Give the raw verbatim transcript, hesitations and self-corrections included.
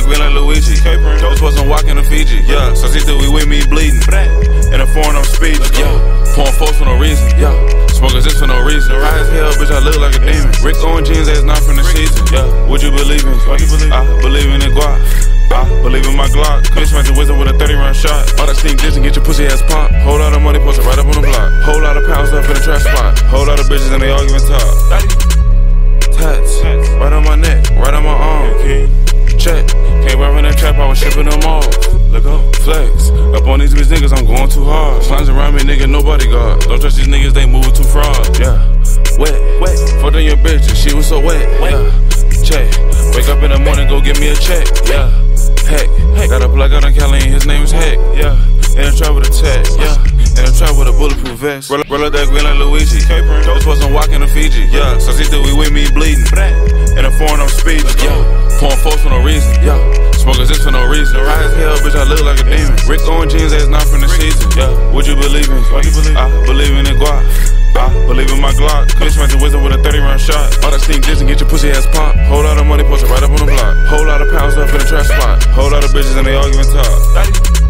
green like Luigi. Just wasn't walking to Fiji. Yeah, so see that we with me bleeding. In a foreign, I'm speeding. Yeah, pouring folks for no reason. Yeah, smoking this for no reason. High as hell, bitch, I look like a demon. Rick Owens jeans, that's not from the season. Yeah, would you believe in? I believe in the guap. I believe in my Glock. Bitch, match your wisdom with a thirty round shot. All that stink dish and get your pussy ass pop. Whole lot of money posted right up on the block. Whole lot of pounds up in the trash spot. Whole lot of bitches and they all giving top. Tats, right on my neck, right on my arm. Check, came right in that trap, I was shipping them all. Look up, flex, up on these bitch niggas, I'm going too hard. Slimes around me, nigga, nobody guard. Don't trust these niggas, they moving too fraud. Yeah, wet, wet, fucked on your bitch and she was so wet. Yeah, check, wake up in the morning, go get me a check. Yeah, heck, got a plug out on Cali and his name is Heck. Yeah, in a trap with a tech. Yeah, in a trap with a bulletproof vest. Roll, roll up that green like Luigi. Just wasn't walking to Fiji. Yeah, so see that we with me bleeding. In a foreign, I'm speeding. Yeah, pouring folks for no reason. Yeah, smoking this for no reason. High as hell, bitch, I look like a demon. Rick Owens jeans, that's not from the season. Yeah, would you believe in? I believe in the guap. I believe in my Glock. Bitch, match your wisdom with a thirty round shot. All that stink dish and get your pussy ass pop. Whole lot of money posted right up on the block. Whole lot of pounds up in the trash spot. Whole lot of bitches and they all giving top.